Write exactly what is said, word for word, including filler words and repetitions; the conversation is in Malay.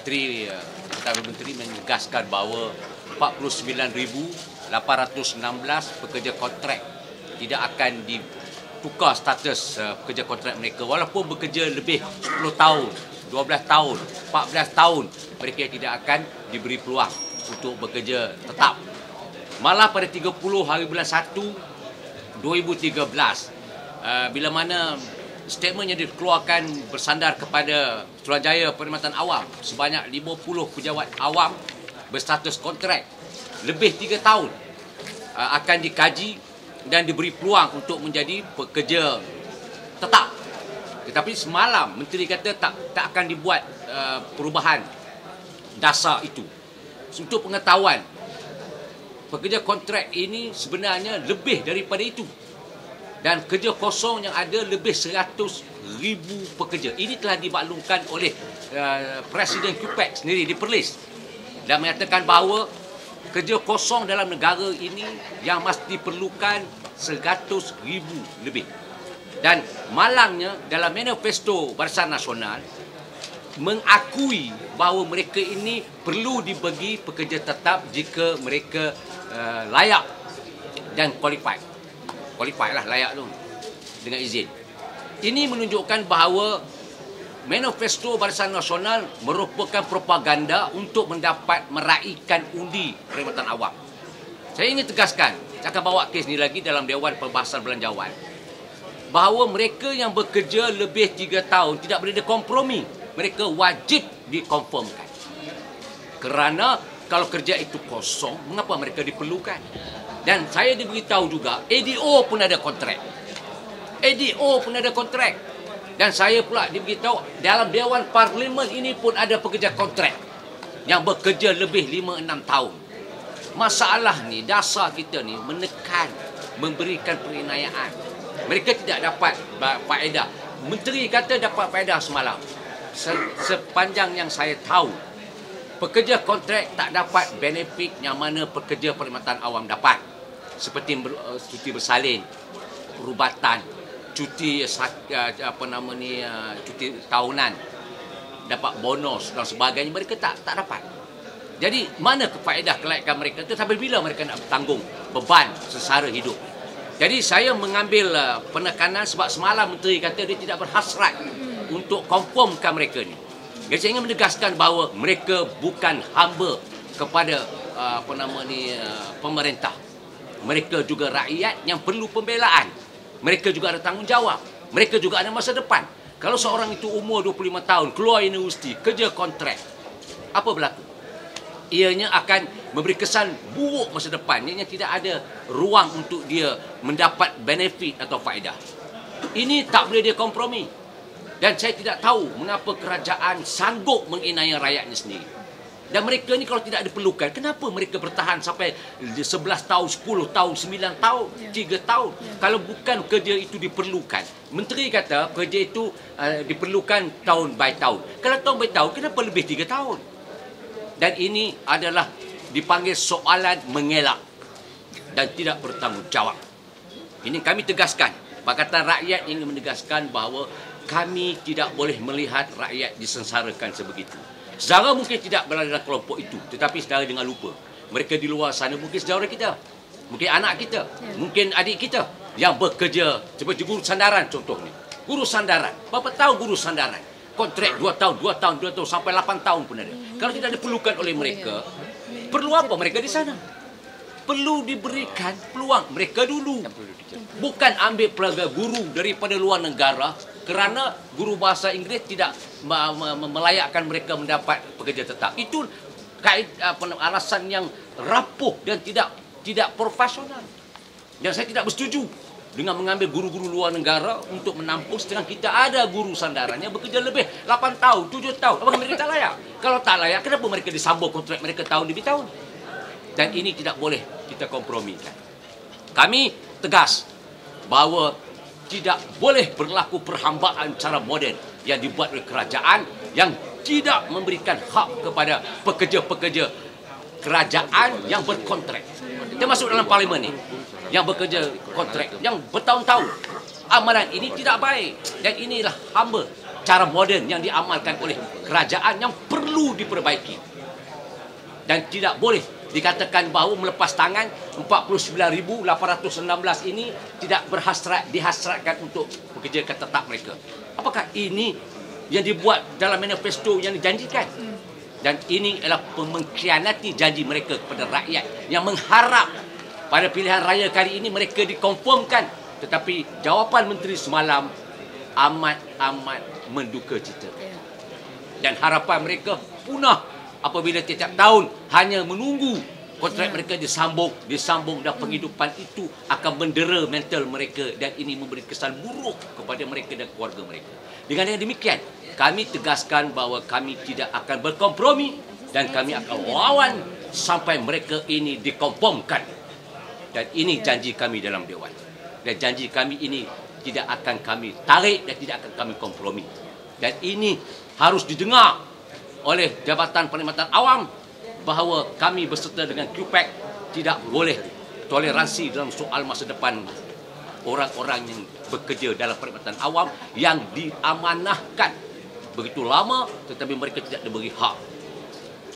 Menteri Perdana Menteri menegaskan bahawa empat puluh sembilan ribu lapan ratus enam belas pekerja kontrak tidak akan ditukar status uh, pekerja kontrak mereka walaupun bekerja lebih sepuluh tahun, dua belas tahun, empat belas tahun, mereka tidak akan diberi peluang untuk bekerja tetap. Malah pada tiga puluh hari bulan satu dua ribu tiga belas uh, bila mana statement yang dikeluarkan bersandar kepada Suruhanjaya Perkhidmatan Awam sebanyak lima puluh pejabat awam berstatus kontrak lebih tiga tahun uh, akan dikaji dan diberi peluang untuk menjadi pekerja tetap. Tetapi semalam Menteri kata tak tak akan dibuat uh, perubahan dasar itu. Untuk pengetahuan, pekerja kontrak ini sebenarnya lebih daripada itu. Dan kerja kosong yang ada lebih seratus ribu pekerja. Ini telah dimaklumkan oleh uh, Presiden Q P E C sendiri di Perlis. Dan menyatakan bahawa kerja kosong dalam negara ini yang masih diperlukan seratus ribu lebih. Dan malangnya dalam manifesto Barisan Nasional mengakui bahawa mereka ini perlu dibagi pekerja tetap jika mereka uh, layak dan qualified. Qualified lah layak tu dengan izin. Ini menunjukkan bahawa manifesto Barisan Nasional merupakan propaganda untuk mendapat meraihkan undi perkhidmatan awam. Saya ingin tegaskan, saya akan bawa kes ni lagi dalam Dewan Perbahasan Belanjawan, bahawa mereka yang bekerja lebih tiga tahun tidak boleh dikompromi. Mereka wajib dikonfirmkan. Kerana kalau kerja itu kosong, mengapa mereka diperlukan? Dan saya diberitahu juga, A D O pun ada kontrak. A D O pun ada kontrak. Dan saya pula diberitahu dalam Dewan Parlimen ini pun ada pekerja kontrak yang bekerja lebih lima enam tahun. Masalah ni, dasar kita ni menekan, memberikan penganiayaan. Mereka tidak dapat faedah. Menteri kata dapat faedah semalam. Sepanjang yang saya tahu, pekerja kontrak tak dapat benefit yang mana pekerja perkhidmatan awam dapat. Seperti cuti bersalin, perubatan, cuti apa nama ni, cuti tahunan, dapat bonus dan sebagainya, mereka tak tak dapat. Jadi mana kefaedah kelayakan mereka tu sampai bila mereka nak bertanggung beban sesara hidup? Jadi saya mengambil penekanan sebab semalam Menteri kata dia tidak berhasrat untuk confirmkan mereka ni. Jadi saya ingin menegaskan bahawa mereka bukan hamba kepada uh, apa nama ni uh, pemerintah. Mereka juga rakyat yang perlu pembelaan. Mereka juga ada tanggungjawab. Mereka juga ada masa depan. Kalau seorang itu umur dua puluh lima tahun, keluar universiti, kerja kontrak, apa berlaku? Ianya akan memberi kesan buruk masa depan. Ianya tidak ada ruang untuk dia mendapat benefit atau faedah. Ini tak boleh dia kompromi. Dan saya tidak tahu mengapa kerajaan sanggup menginai rakyatnya sendiri. Dan mereka ni kalau tidak diperlukan, kenapa mereka bertahan sampai sebelas tahun, sepuluh tahun, sembilan tahun, tiga tahun? Kalau bukan kerja itu diperlukan. Menteri kata kerja itu uh, diperlukan tahun by tahun. Kalau tahun by tahun, kenapa lebih tiga tahun? Dan ini adalah dipanggil soalan mengelak dan tidak bertanggungjawab. Ini kami tegaskan. Pakatan Rakyat ingin menegaskan bahawa kami tidak boleh melihat rakyat disengsarakan sebegitu. Saudara mungkin tidak berada dalam kelompok itu, tetapi saudara jangan lupa, mereka di luar sana mungkin saudara kita, mungkin anak kita, mungkin adik kita yang bekerja seperti guru sandaran contohnya. Guru sandaran, berapa tahun guru sandaran? Kontrak dua tahun, dua tahun, dua tahun, sampai lapan tahun pun ada. Kalau tidak diperlukan oleh mereka, perlu apa mereka di sana? Perlu diberikan peluang mereka dulu. Bukan ambil pelajar guru daripada luar negara kerana guru bahasa Inggeris tidak melayakkan mereka mendapat pekerja tetap. Itu kait apa alasan yang rapuh dan tidak tidak profesional. Dan saya tidak bersetuju dengan mengambil guru-guru luar negara untuk menampung sedangkan kita ada guru sandaran yang bekerja lebih lapan tahun, tujuh tahun. Apakah mereka tak layak? Kalau tak layak, kenapa mereka disambung kontrak mereka tahun demi tahun? Dan ini tidak boleh kita kompromikan. Kami tegas bahawa tidak boleh berlaku perhambaan cara moden yang dibuat oleh kerajaan yang tidak memberikan hak kepada pekerja-pekerja kerajaan yang berkontrak. Termasuk dalam parlimen ini yang bekerja kontrak yang bertahun-tahun. Amaran ini tidak baik dan inilah hamba cara moden yang diamalkan oleh kerajaan yang perlu diperbaiki. Dan tidak boleh dikatakan bahawa melepas tangan empat puluh sembilan ribu lapan ratus enam belas ini tidak berhasrat dihasratkan untuk bekerjakan tetap mereka. Apakah ini yang dibuat dalam manifesto yang dijanjikan? Dan ini adalah mengkhianati janji mereka kepada rakyat yang mengharap pada pilihan raya kali ini mereka dikonfirmkan. Tetapi jawapan menteri semalam amat-amat menduka cita. Dan harapan mereka punah apabila setiap tahun hanya menunggu kontrak mereka disambung, disambung dan penghidupan itu akan mendera mental mereka dan ini memberi kesan buruk kepada mereka dan keluarga mereka. Dengan yang demikian, kami tegaskan bahawa kami tidak akan berkompromi dan kami akan lawan sampai mereka ini dikonfirmkan. Dan ini janji kami dalam Dewan. Dan janji kami ini tidak akan kami tarik dan tidak akan kami kompromi. Dan ini harus didengar oleh Jabatan Perkhidmatan Awam bahawa kami berserta dengan Q P A C tidak boleh toleransi dalam soal masa depan orang-orang yang bekerja dalam perkhidmatan awam yang diamanahkan begitu lama tetapi mereka tidak diberi hak